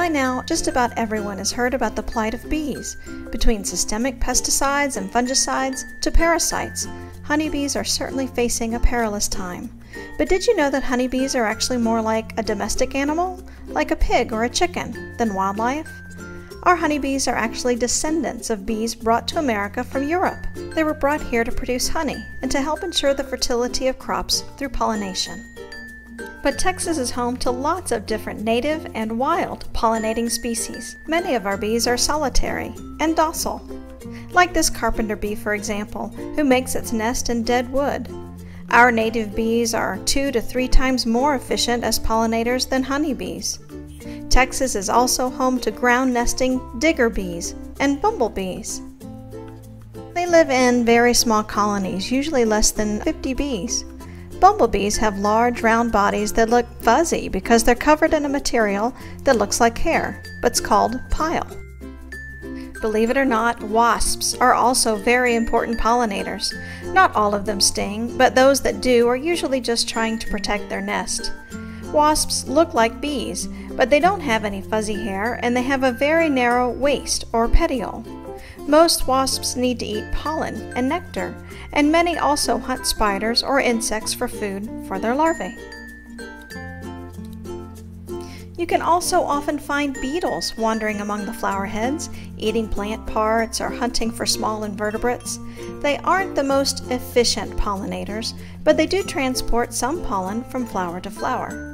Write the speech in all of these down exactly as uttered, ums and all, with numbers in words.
By now, just about everyone has heard about the plight of bees. Between systemic pesticides and fungicides to parasites, honeybees are certainly facing a perilous time. But did you know that honeybees are actually more like a domestic animal, like a pig or a chicken, than wildlife? Our honeybees are actually descendants of bees brought to America from Europe. They were brought here to produce honey and to help ensure the fertility of crops through pollination. But Texas is home to lots of different native and wild pollinating species. Many of our bees are solitary and docile, like this carpenter bee, for example, who makes its nest in dead wood. Our native bees are two to three times more efficient as pollinators than honeybees. Texas is also home to ground-nesting digger bees and bumblebees. They live in very small colonies, usually less than fifty bees. Bumblebees have large round bodies that look fuzzy because they're covered in a material that looks like hair, but it's called pile. Believe it or not, wasps are also very important pollinators. Not all of them sting, but those that do are usually just trying to protect their nest. Wasps look like bees, but they don't have any fuzzy hair and they have a very narrow waist or petiole. Most wasps need to eat pollen and nectar, and many also hunt spiders or insects for food for their larvae. You can also often find beetles wandering among the flower heads, eating plant parts or hunting for small invertebrates. They aren't the most efficient pollinators, but they do transport some pollen from flower to flower.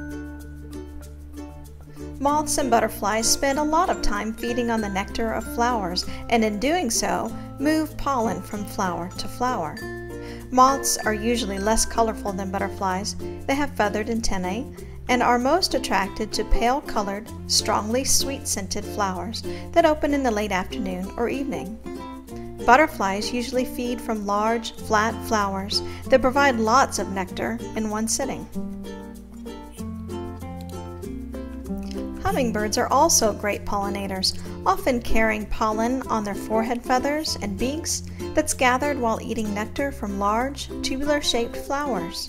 Moths and butterflies spend a lot of time feeding on the nectar of flowers, and in doing so, move pollen from flower to flower. Moths are usually less colorful than butterflies. They have feathered antennae and are most attracted to pale-colored, strongly sweet-scented flowers that open in the late afternoon or evening. Butterflies usually feed from large, flat flowers that provide lots of nectar in one sitting. Hummingbirds are also great pollinators, often carrying pollen on their forehead feathers and beaks that's gathered while eating nectar from large, tubular-shaped flowers.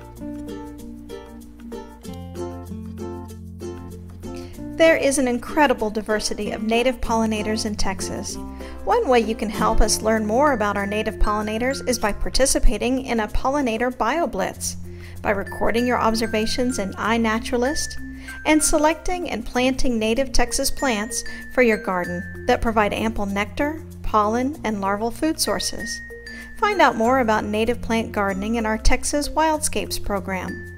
There is an incredible diversity of native pollinators in Texas. One way you can help us learn more about our native pollinators is by participating in a pollinator BioBlitz, by recording your observations in iNaturalist, and selecting and planting native Texas plants for your garden that provide ample nectar, pollen, and larval food sources. Find out more about native plant gardening in our Texas Wildscapes program.